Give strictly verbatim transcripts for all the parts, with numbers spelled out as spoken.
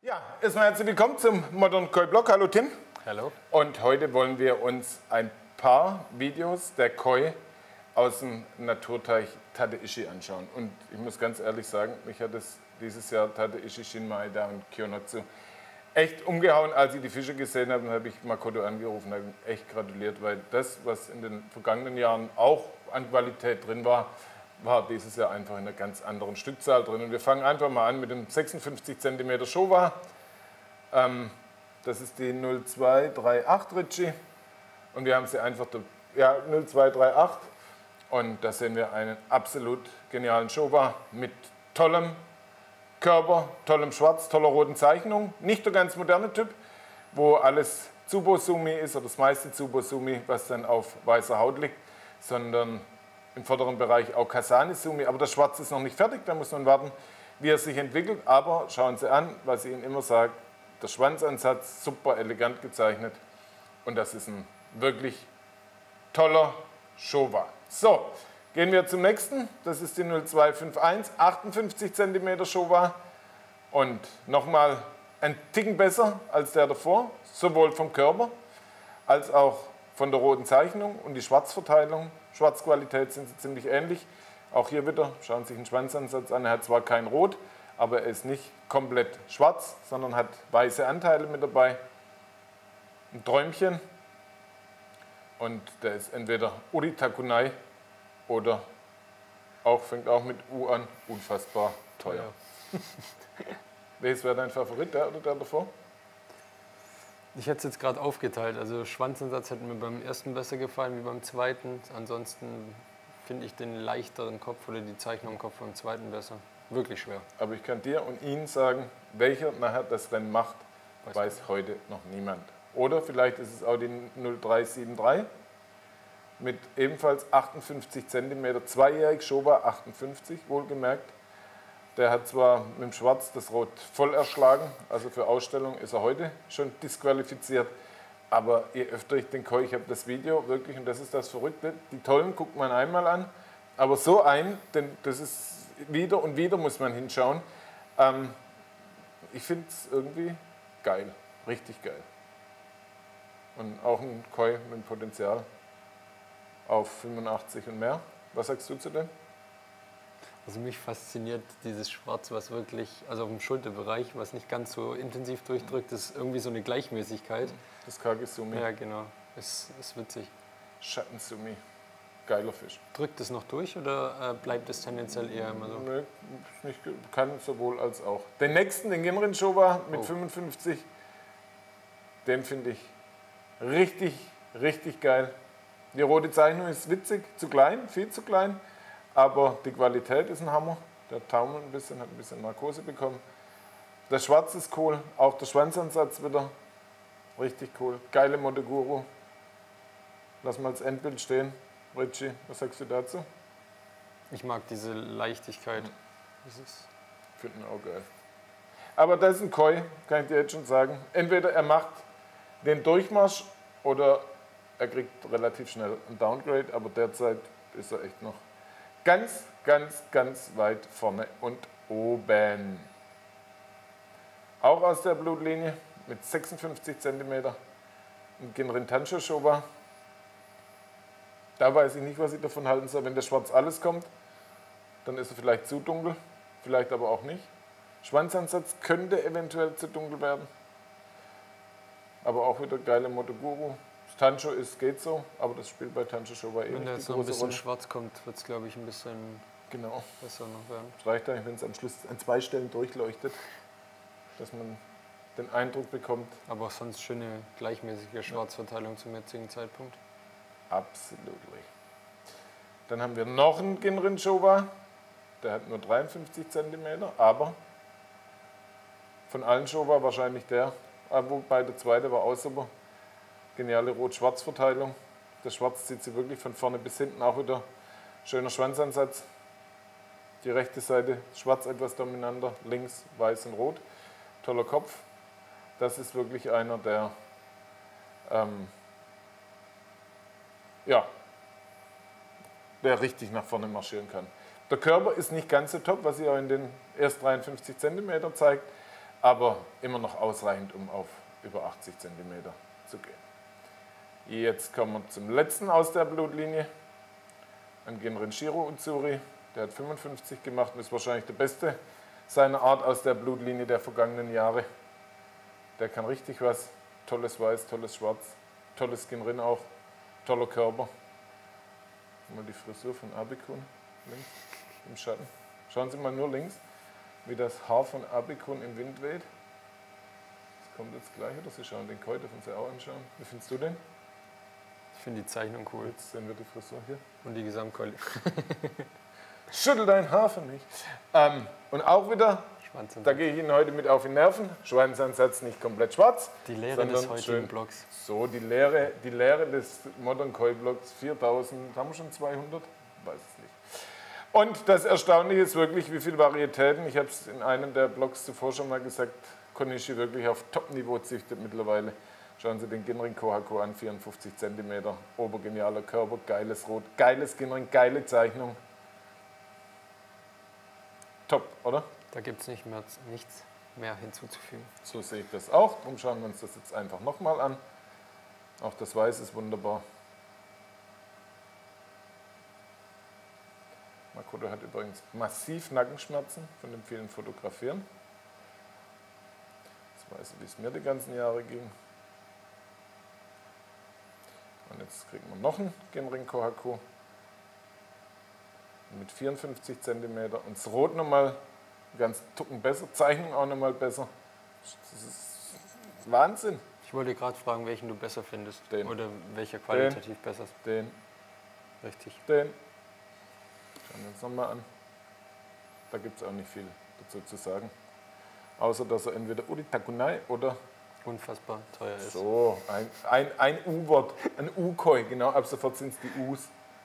Ja, erstmal herzlich willkommen zum Modern Koi Blog. Hallo Tim. Hallo. Und heute wollen wir uns ein paar Videos der Koi aus dem Naturteich Tateishi anschauen. Und ich muss ganz ehrlich sagen, mich hat es dieses Jahr Tateishi, Shinmaeda und Kyonotsu echt umgehauen. Als ich die Fische gesehen habe, habe ich Makoto angerufen und habe ihm echt gratuliert, weil das, was in den vergangenen Jahren auch an Qualität drin war, war dieses Jahr einfach in einer ganz anderen Stückzahl drin. Und wir fangen einfach mal an mit dem sechsundfünfzig Zentimeter Showa. Ähm, das ist die null zwei drei acht Ritchie. Und wir haben sie einfach, ja, null zwei drei acht. Und da sehen wir einen absolut genialen Showa mit tollem Körper, tollem Schwarz, toller roten Zeichnung. Nicht der ganz moderne Typ, wo alles Tsubosumi ist, oder das meiste Tsubosumi, was dann auf weißer Haut liegt, sondern im vorderen Bereich auch Kasane-Sumi, aber das Schwarz ist noch nicht fertig, da muss man warten, wie er sich entwickelt. Aber schauen Sie an, was ich Ihnen immer sage, der Schwanzansatz, super elegant gezeichnet und das ist ein wirklich toller Showa. So, gehen wir zum nächsten, das ist die null zwei fünf eins, achtundfünfzig Zentimeter Showa und nochmal ein Ticken besser als der davor, sowohl vom Körper als auch von der roten Zeichnung und die Schwarzverteilung. Schwarzqualität sind sie ziemlich ähnlich. Auch hier wieder, schauen Sie sich den Schwanzansatz an, er hat zwar kein Rot, aber er ist nicht komplett schwarz, sondern hat weiße Anteile mit dabei. Ein Träumchen und der ist entweder Uritakunai oder auch, fängt auch mit U an, unfassbar teuer. Ja. Welches wäre dein Favorit, der oder der davor? Ich hätte es jetzt gerade aufgeteilt. Also Schwanzansatz hat mir beim ersten besser gefallen wie beim zweiten. Ansonsten finde ich den leichteren Kopf oder die Zeichnung im Kopf beim zweiten besser. Wirklich schwer. Aber ich kann dir und Ihnen sagen, welcher nachher das Rennen macht, weiß, weiß heute noch niemand. Oder vielleicht ist es auch die null drei sieben drei mit ebenfalls achtundfünfzig Zentimeter, zweijährig, Showa achtundfünfzig, wohlgemerkt. Der hat zwar mit dem Schwarz das Rot voll erschlagen, also für Ausstellung ist er heute schon disqualifiziert. Aber je öfter ich den Koi, ich habe das Video wirklich, und das ist das Verrückte, die tollen guckt man einmal an, aber so ein, denn das ist wieder und wieder muss man hinschauen. Ähm, ich finde es irgendwie geil, richtig geil. Und auch ein Koi mit Potenzial auf fünfundachtzig und mehr. Was sagst du zu dem? Also mich fasziniert dieses Schwarz, was wirklich, also auf dem Schulterbereich, was nicht ganz so intensiv durchdrückt, ist irgendwie so eine Gleichmäßigkeit. Das Kage-Sumi. Ja, genau. Ist, ist witzig. Schatten-Sumi. Geiler Fisch. Drückt es noch durch oder äh, bleibt es tendenziell eher immer so? Nö, nicht, kann sowohl als auch. Den nächsten, den Ginrin Showa mit oh. fünfundfünfzig, den finde ich richtig, richtig geil. Die rote Zeichnung ist witzig, zu klein, viel zu klein. Aber die Qualität ist ein Hammer. Der taumelt ein bisschen, hat ein bisschen Narkose bekommen. Das Schwarz ist cool, auch der Schwanzansatz wieder richtig cool. Geile Motoguru. Lass mal als Endbild stehen. Ritchie, was sagst du dazu? Ich mag diese Leichtigkeit. Das ist ich finde ihn auch geil. Aber das ist ein Koi, kann ich dir jetzt schon sagen. Entweder er macht den Durchmarsch oder er kriegt relativ schnell ein Downgrade, aber derzeit ist er echt noch ganz, ganz, ganz weit vorne und oben. Auch aus der Blutlinie mit sechsundfünfzig Zentimeter. Ein Ginrin Tansho Showa. Da weiß ich nicht, was ich davon halten soll. Wenn der Schwarz alles kommt, dann ist er vielleicht zu dunkel, vielleicht aber auch nicht. Schwanzansatz könnte eventuell zu dunkel werden. Aber auch wieder geile Motoguru. Tansho ist, geht so, aber das spielt bei Tansho Showa eh Wenn nicht jetzt die noch ein große bisschen Rolle. schwarz kommt, wird es, glaube ich, ein bisschen genau. besser noch werden. Es reicht eigentlich, wenn es am Schluss an zwei Stellen durchleuchtet, dass man den Eindruck bekommt. Aber auch sonst schöne gleichmäßige Schwarzverteilung zum jetzigen Zeitpunkt. Absolut. Dann haben wir noch einen Ginrin Showa, der hat nur dreiundfünfzig Zentimeter, aber von allen Showa wahrscheinlich der, wobei der zweite war auch super. Geniale Rot-Schwarz-Verteilung. Das Schwarz zieht sie wirklich von vorne bis hinten, auch wieder schöner Schwanzansatz. Die rechte Seite schwarz etwas dominanter, links weiß und rot. Toller Kopf. Das ist wirklich einer, der ähm, ja, der richtig nach vorne marschieren kann. Der Körper ist nicht ganz so top, was sich auch in den erst dreiundfünfzig Zentimeter zeigt, aber immer noch ausreichend, um auf über achtzig Zentimeter zu gehen. Jetzt kommen wir zum letzten aus der Blutlinie, an Genrin Shiro Uzuri. Der hat fünfundfünfzig gemacht und ist wahrscheinlich der beste seiner Art aus der Blutlinie der vergangenen Jahre. Der kann richtig was. Tolles Weiß, tolles Schwarz, tolles Genrin auch, toller Körper. Mal die Frisur von Abikun links im Schatten. Schauen Sie mal nur links, wie das Haar von Abikun im Wind weht. Das kommt jetzt gleich, oder? Sie schauen den Koi, dürfen Sie auch anschauen. Wie findest du den? Ich finde die Zeichnung cool. Jetzt sehen wir die Frisur hier. Und die Gesamtkeule. Schüttel dein Haar für mich. Ähm, und auch wieder, da gehe ich Ihnen heute mit auf die Nerven. Schwanzansatz nicht komplett schwarz. Die Lehre des heutigen schön, Blocks. So, die Lehre, die Lehre des Modern Koi Blocks. viertausend, haben wir schon zweihundert? Weiß es nicht. Und das Erstaunliche ist wirklich, wie viele Varietäten. Ich habe es in einem der Blogs zuvor schon mal gesagt, Konishi wirklich auf Top-Niveau züchtet mittlerweile. Schauen Sie den Genrin Kohaku an, vierundfünfzig Zentimeter, obergenialer Körper, geiles Rot, geiles Genrin, geile Zeichnung. Top, oder? Da gibt es nicht mehr, nichts mehr hinzuzufügen. So sehe ich das auch, darum schauen wir uns das jetzt einfach nochmal an. Auch das Weiß ist wunderbar. Makoto hat übrigens massiv Nackenschmerzen von dem vielen Fotografieren. Jetzt weiß ich, wie es mir die ganzen Jahre ging. Und jetzt kriegen wir noch einen Genrin Kohaku mit vierundfünfzig Zentimeter und das Rot nochmal ganz Tucken besser, Zeichnung auch nochmal besser. Das ist Wahnsinn. Ich wollte gerade fragen, welchen du besser findest. Den. Oder welcher qualitativ Den. besser ist. Den. Richtig. Den. Schauen wir uns nochmal an. Da gibt es auch nicht viel dazu zu sagen. Außer, dass er entweder Uritakunai oder unfassbar teuer ist. So, ein, ein, ein U-Wort, ein U-Koi, genau, ab sofort sind es die U's.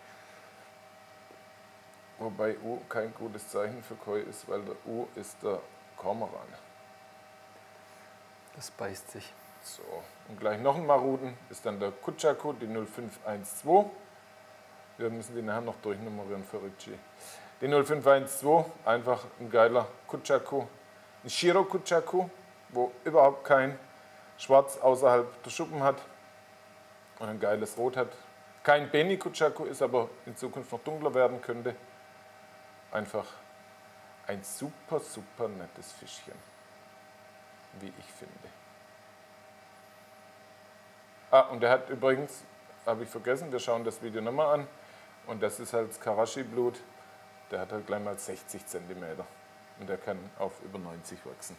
Wobei U kein gutes Zeichen für Koi ist, weil der U ist der Kormoran. Das beißt sich. So, und gleich noch ein Maruden, ist dann der Kuchaku, die null fünf eins zwei. Wir müssen die nachher noch durchnummerieren für Ricci. Die null fünf eins zwei, einfach ein geiler Kuchaku, ein Shiro Kuchaku, wo überhaupt kein Schwarz außerhalb der Schuppen hat und ein geiles Rot hat. Kein Beni Kuchaku ist, aber in Zukunft noch dunkler werden könnte. Einfach ein super, super nettes Fischchen, wie ich finde. Ah, und der hat übrigens, habe ich vergessen, wir schauen das Video nochmal an, und das ist halt das Karashi-Blut, der hat halt gleich mal sechzig Zentimeter und der kann auf über neunzig wachsen.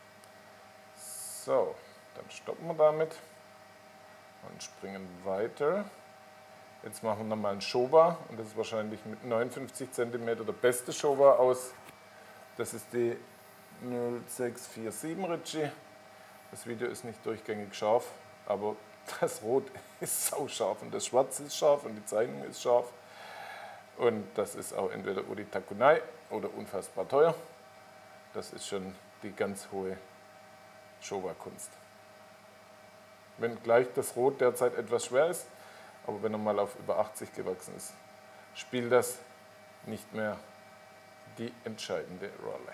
So. Dann stoppen wir damit und springen weiter. Jetzt machen wir nochmal einen Showa und das ist wahrscheinlich mit neunundfünfzig Zentimeter der beste Showa aus. Das ist die null sechs vier sieben Ricci. Das Video ist nicht durchgängig scharf, aber das Rot ist sauscharf und das Schwarz ist scharf und die Zeichnung ist scharf. Und das ist auch entweder Uritakunai oder unfassbar teuer. Das ist schon die ganz hohe Showa-Kunst. Wenn gleich das Rot derzeit etwas schwer ist, aber wenn er mal auf über achtzig gewachsen ist, spielt das nicht mehr die entscheidende Rolle.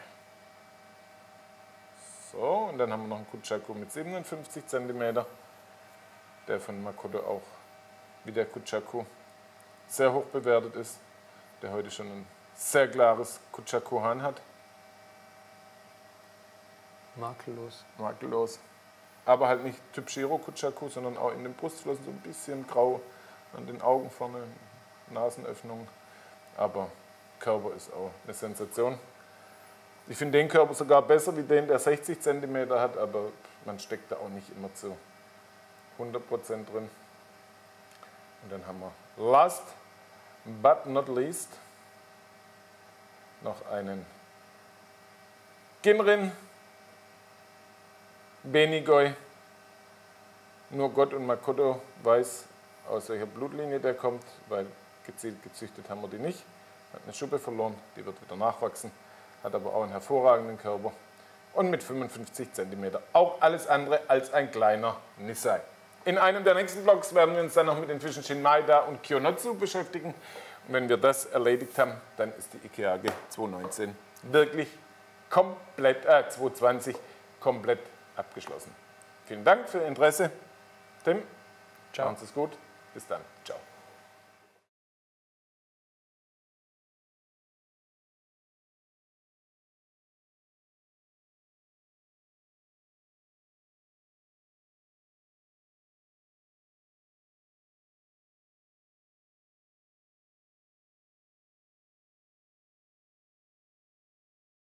So, und dann haben wir noch einen Kuchaku mit siebenundfünfzig Zentimeter, der von Makoto auch wie der Kuchaku sehr hoch bewertet ist, der heute schon ein sehr klares Kuchaku-Han hat. Makellos. Makellos. Aber halt nicht Typ Shiro Kuchaku, sondern auch in den Brustflossen so ein bisschen grau, an den Augen vorne, Nasenöffnung. Aber Körper ist auch eine Sensation. Ich finde den Körper sogar besser wie den, der sechzig Zentimeter hat, aber man steckt da auch nicht immer zu hundert Prozent drin. Und dann haben wir last but not least noch einen Genrin Benigoi. Nur Gott und Makoto weiß, aus welcher Blutlinie der kommt, weil gezielt gezüchtet haben wir die nicht. Hat eine Schuppe verloren, die wird wieder nachwachsen, hat aber auch einen hervorragenden Körper und mit fünfundfünfzig Zentimeter auch alles andere als ein kleiner Nissai. In einem der nächsten Vlogs werden wir uns dann noch mit den Fischen Shinmaida und Kyonotsu beschäftigen. Und wenn wir das erledigt haben, dann ist die Ikeage zweitausendneunzehn wirklich komplett, äh, zweitausendzwanzig komplett abgeschlossen. Vielen Dank für Ihr Interesse. Tim, Ciao. machen Sie es gut. Bis dann. Ciao.